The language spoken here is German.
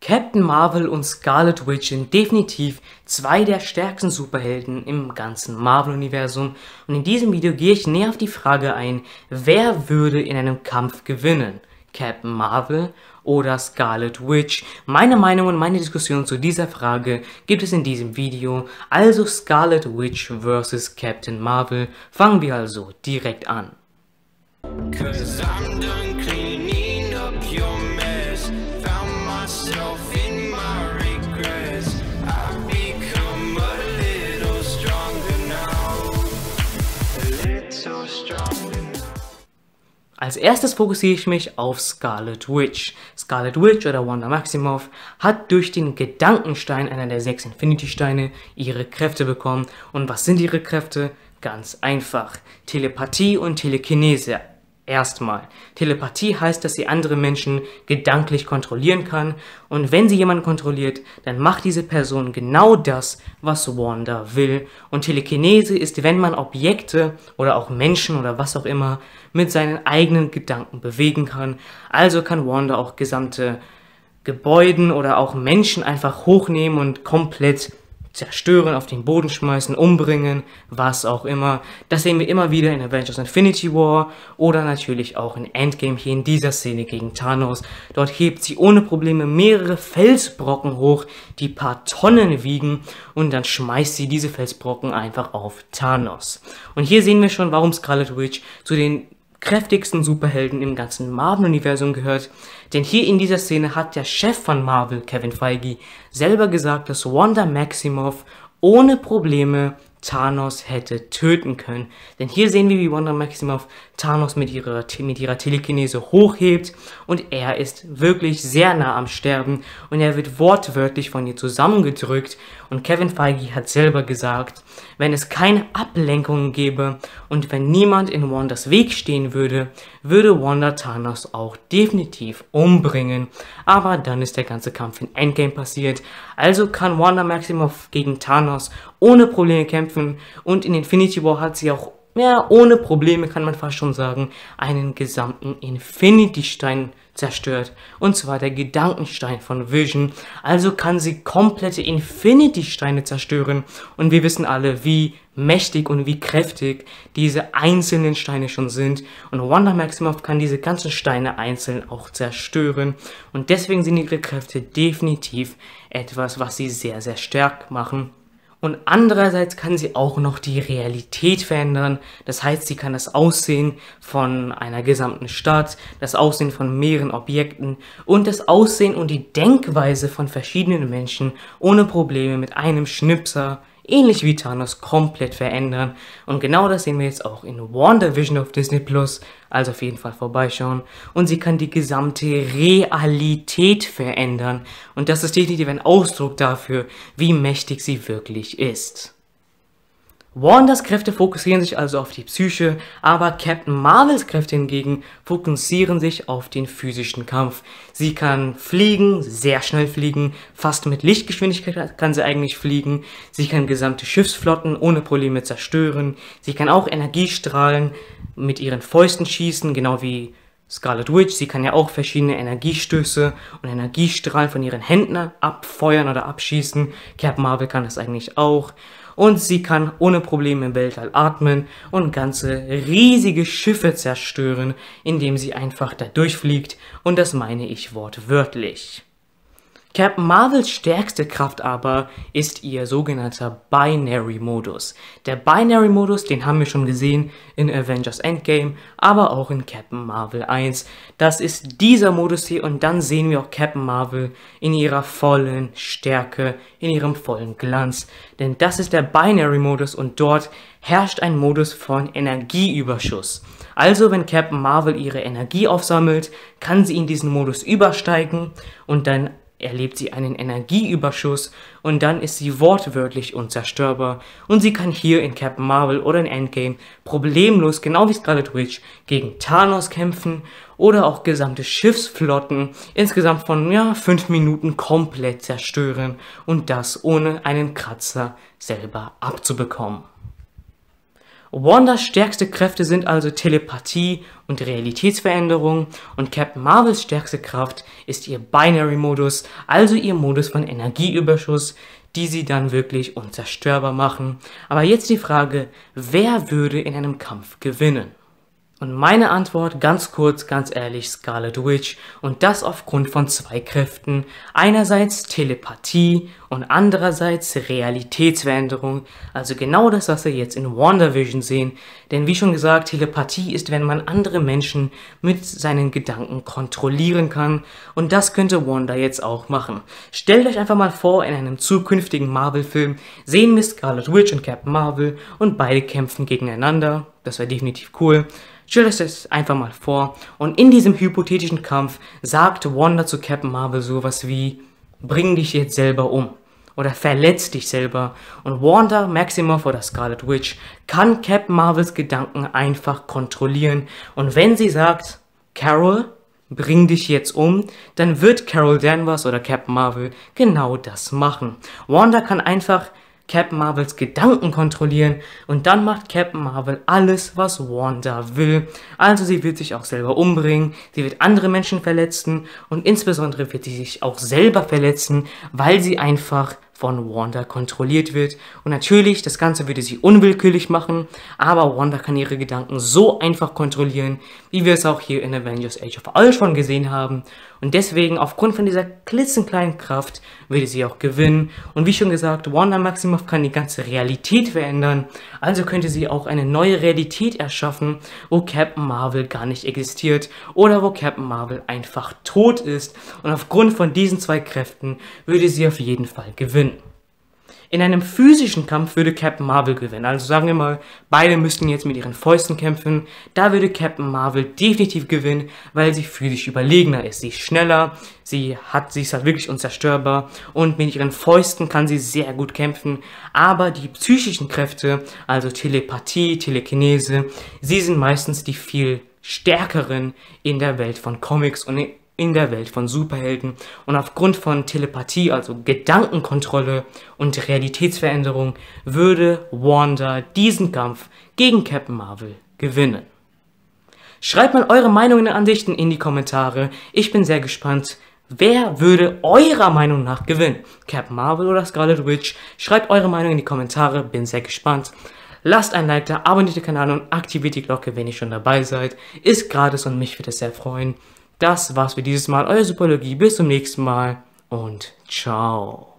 Captain Marvel und Scarlet Witch sind definitiv zwei der stärksten Superhelden im ganzen Marvel-Universum und in diesem Video gehe ich näher auf die Frage ein, wer würde in einem Kampf gewinnen? Captain Marvel oder Scarlet Witch? Meine Meinung und meine Diskussion zu dieser Frage gibt es in diesem Video, also Scarlet Witch vs. Captain Marvel. Fangen wir also direkt an. Als erstes fokussiere ich mich auf Scarlet Witch. Scarlet Witch oder Wanda Maximoff hat durch den Gedankenstein, einer der 6 Infinity-Steine, ihre Kräfte bekommen. Und was sind ihre Kräfte? Ganz einfach. Telepathie und Telekinese. Erstmal. Telepathie heißt, dass sie andere Menschen gedanklich kontrollieren kann. Und wenn sie jemanden kontrolliert, dann macht diese Person genau das, was Wanda will. Und Telekinese ist, wenn man Objekte oder auch Menschen oder was auch immer mit seinen eigenen Gedanken bewegen kann. Also kann Wanda auch gesamte Gebäude oder auch Menschen einfach hochnehmen und komplett zerstören, auf den Boden schmeißen, umbringen, was auch immer. Das sehen wir immer wieder in Avengers Infinity War oder natürlich auch in Endgame hier in dieser Szene gegen Thanos. Dort hebt sie ohne Probleme mehrere Felsbrocken hoch, die paar Tonnen wiegen, und dann schmeißt sie diese Felsbrocken einfach auf Thanos. Und hier sehen wir schon, warum Scarlet Witch zu den kräftigsten Superhelden im ganzen Marvel-Universum gehört, denn hier in dieser Szene hat der Chef von Marvel, Kevin Feige, selber gesagt, dass Wanda Maximoff ohne Probleme Thanos hätte töten können. Denn hier sehen wir, wie Wanda Maximoff Thanos mit ihrer Telekinese hochhebt und er ist wirklich sehr nah am Sterben und er wird wortwörtlich von ihr zusammengedrückt. Und Kevin Feige hat selber gesagt, wenn es keine Ablenkungen gäbe und wenn niemand in Wandas Weg stehen würde, würde Wanda Thanos auch definitiv umbringen. Aber dann ist der ganze Kampf in Endgame passiert, also kann Wanda Maximoff gegen Thanos ohne Probleme kämpfen und in Infinity War hat sie auch, ja, ohne Probleme kann man fast schon sagen, einen gesamten Infinity-Stein zerstört, und zwar der Gedankenstein von Vision. Also kann sie komplette Infinity-Steine zerstören und wir wissen alle, wie mächtig und wie kräftig diese einzelnen Steine schon sind, und Wanda Maximoff kann diese ganzen Steine einzeln auch zerstören und deswegen sind ihre Kräfte definitiv etwas, was sie sehr, sehr stark machen. Und andererseits kann sie auch noch die Realität verändern, das heißt, sie kann das Aussehen von einer gesamten Stadt, das Aussehen von mehreren Objekten und das Aussehen und die Denkweise von verschiedenen Menschen ohne Probleme mit einem Schnipser, ähnlich wie Thanos, komplett verändern. Und genau das sehen wir jetzt auch in WandaVision auf Disney+, also auf jeden Fall vorbeischauen. Und sie kann die gesamte Realität verändern. Und das ist definitiv ein Ausdruck dafür, wie mächtig sie wirklich ist. Wandas Kräfte fokussieren sich also auf die Psyche, aber Captain Marvels Kräfte hingegen fokussieren sich auf den physischen Kampf. Sie kann fliegen, sehr schnell fliegen, fast mit Lichtgeschwindigkeit kann sie eigentlich fliegen. Sie kann gesamte Schiffsflotten ohne Probleme zerstören. Sie kann auch Energiestrahlen mit ihren Fäusten schießen, genau wie Scarlet Witch. Sie kann ja auch verschiedene Energiestöße und Energiestrahlen von ihren Händen abfeuern oder abschießen. Captain Marvel kann das eigentlich auch. Und sie kann ohne Probleme im Weltall atmen und ganze riesige Schiffe zerstören, indem sie einfach da durchfliegt. Und das meine ich wortwörtlich. Captain Marvels stärkste Kraft aber ist ihr sogenannter Binary-Modus. Der Binary-Modus, den haben wir schon gesehen in Avengers Endgame, aber auch in Captain Marvel 1. Das ist dieser Modus hier und dann sehen wir auch Captain Marvel in ihrer vollen Stärke, in ihrem vollen Glanz. Denn das ist der Binary-Modus und dort herrscht ein Modus von Energieüberschuss. Also wenn Captain Marvel ihre Energie aufsammelt, kann sie in diesen Modus übersteigen und dann erlebt sie einen Energieüberschuss und dann ist sie wortwörtlich unzerstörbar und sie kann hier in Captain Marvel oder in Endgame problemlos, genau wie Scarlet Witch, gegen Thanos kämpfen oder auch gesamte Schiffsflotten insgesamt von 5 Minuten komplett zerstören und das ohne einen Kratzer selber abzubekommen. Wandas stärkste Kräfte sind also Telepathie und Realitätsveränderung und Captain Marvels stärkste Kraft ist ihr Binary-Modus, also ihr Modus von Energieüberschuss, die sie dann wirklich unzerstörbar machen. Aber jetzt die Frage, wer würde in einem Kampf gewinnen? Und meine Antwort, ganz kurz, ganz ehrlich, Scarlet Witch, und das aufgrund von zwei Kräften. Einerseits Telepathie und andererseits Realitätsveränderung, also genau das, was wir jetzt in WandaVision sehen. Denn wie schon gesagt, Telepathie ist, wenn man andere Menschen mit seinen Gedanken kontrollieren kann, und das könnte Wanda jetzt auch machen. Stellt euch einfach mal vor, in einem zukünftigen Marvel-Film sehen wir Scarlet Witch und Captain Marvel und beide kämpfen gegeneinander. Das wäre definitiv cool. Stellt euch das einfach mal vor. Und in diesem hypothetischen Kampf sagt Wanda zu Captain Marvel sowas wie: Bring dich jetzt selber um. Oder verletz dich selber. Und Wanda Maximoff oder Scarlet Witch kann Captain Marvels Gedanken einfach kontrollieren. Und wenn sie sagt, Carol, bring dich jetzt um, dann wird Carol Danvers oder Captain Marvel genau das machen. Wanda kann einfach Captain Marvels Gedanken kontrollieren und dann macht Captain Marvel alles, was Wanda will. Also sie wird sich auch selber umbringen, sie wird andere Menschen verletzen und insbesondere wird sie sich auch selber verletzen, weil sie einfach von Wanda kontrolliert wird. Und natürlich, das Ganze würde sie unwillkürlich machen, aber Wanda kann ihre Gedanken so einfach kontrollieren, wie wir es auch hier in Avengers Age of Ultron gesehen haben. Und deswegen, aufgrund von dieser klitzekleinen Kraft, würde sie auch gewinnen. Und wie schon gesagt, Wanda Maximoff kann die ganze Realität verändern. Also könnte sie auch eine neue Realität erschaffen, wo Captain Marvel gar nicht existiert oder wo Captain Marvel einfach tot ist. Und aufgrund von diesen zwei Kräften würde sie auf jeden Fall gewinnen. In einem physischen Kampf würde Captain Marvel gewinnen. Also sagen wir mal, beide müssten jetzt mit ihren Fäusten kämpfen. Da würde Captain Marvel definitiv gewinnen, weil sie physisch überlegener ist. Sie ist schneller, sie ist halt wirklich unzerstörbar und mit ihren Fäusten kann sie sehr gut kämpfen. Aber die psychischen Kräfte, also Telepathie, Telekinese, sie sind meistens die viel stärkeren in der Welt von Comics und in der Welt von Superhelden. Und aufgrund von Telepathie, also Gedankenkontrolle und Realitätsveränderung, würde Wanda diesen Kampf gegen Captain Marvel gewinnen. Schreibt mal eure Meinungen und Ansichten in die Kommentare. Ich bin sehr gespannt. Wer würde eurer Meinung nach gewinnen? Captain Marvel oder Scarlet Witch? Schreibt eure Meinung in die Kommentare. Bin sehr gespannt. Lasst ein Like da, abonniert den Kanal und aktiviert die Glocke, wenn ihr schon dabei seid. Ist gratis und mich würde es sehr freuen. Das war's für dieses Mal, euer Superlogie. Bis zum nächsten Mal und ciao.